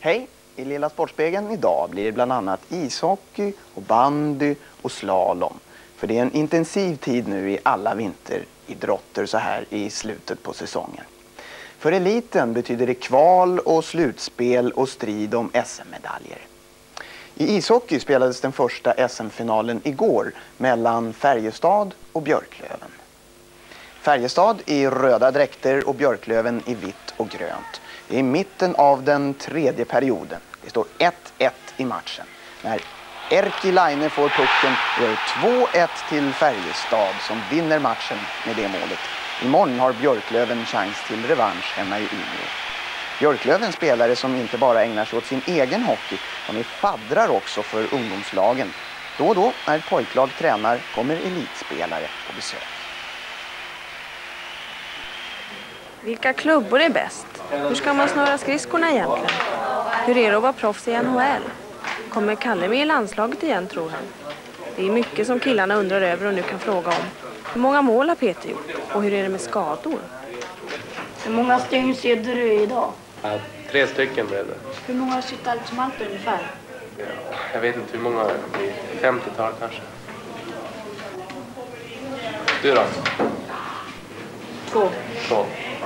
Hej! I Lilla Sportspegeln idag blir det bland annat ishockey och bandy och slalom. För det är en intensiv tid nu i alla vinteridrotter så här i slutet på säsongen. För eliten betyder det kval och slutspel och strid om SM-medaljer. I ishockey spelades den första SM-finalen igår mellan Färjestad och Björklöven. Färjestad i röda dräkter och Björklöven i vitt och grönt. Det är i mitten av den tredje perioden. Det står 1-1 i matchen. När Erkki Laine får pucken gör 2-1 till Färjestad som vinner matchen med det målet. Imorgon har Björklöven chans till revansch hemma i Umeå. Björklövens spelare som inte bara ägnar sig åt sin egen hockey, de är faddrar också för ungdomslagen. Då och då när ett pojklag tränar kommer elitspelare på besök. Vilka klubbor är bäst? Hur ska man snöra skridskorna egentligen? Hur är det att vara proffs i NHL? Kommer Kalle med i landslaget igen, tror han? Det är mycket som killarna undrar över och nu kan fråga om. Hur många mål har Peter gjort? Och hur är det med skador? Hur många stygn ser du idag? Ja, 3 stycken blev det. Hur många sitter allt som allt ungefär? Ja, jag vet inte hur många det blir. 50-tal kanske. Du då? 2. 2.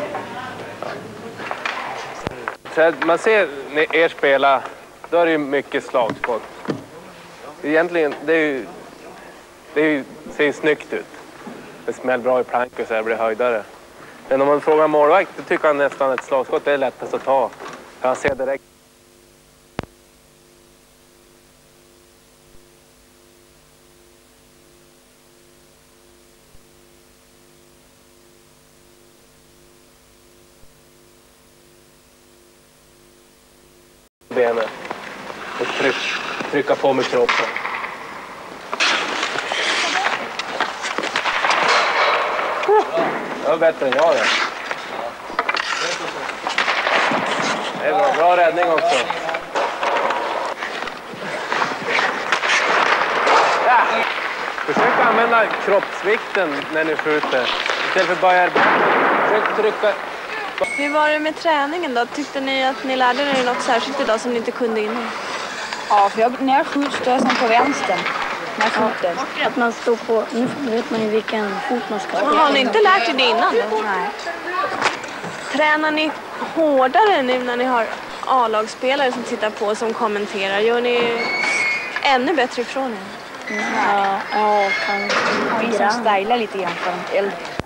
Ja. Man ser när er spela, då är det ju mycket slagskott. Egentligen, det ser ju snyggt ut. Det smäller bra i plank och så här blir höjdare. Men om man frågar målvakt, då tycker han nästan att ett slagskott är lättast att ta. För han ser direkt. Benet. Och trycka på med kroppen. Det var bättre än jag det. Det är bra, bra räddning också. Ja. Försök använda kroppsvikten när ni skjuter. Istället för bara försök trycka. Hur var det med träningen då? Tyckte ni att ni lärde er något särskilt idag som ni inte kunde innan? Ja, för när jag skjuter står jag på vänster. När jag skjuter. Att man står på, nu vet man ju vilken fot man ska ha. Har ni inte lärt er det innan då? Nej. Tränar ni hårdare nu när ni har A-lagsspelare som tittar på och som kommenterar? Gör ni ännu bättre ifrån er? Ja, kan styla lite grann för de äldre.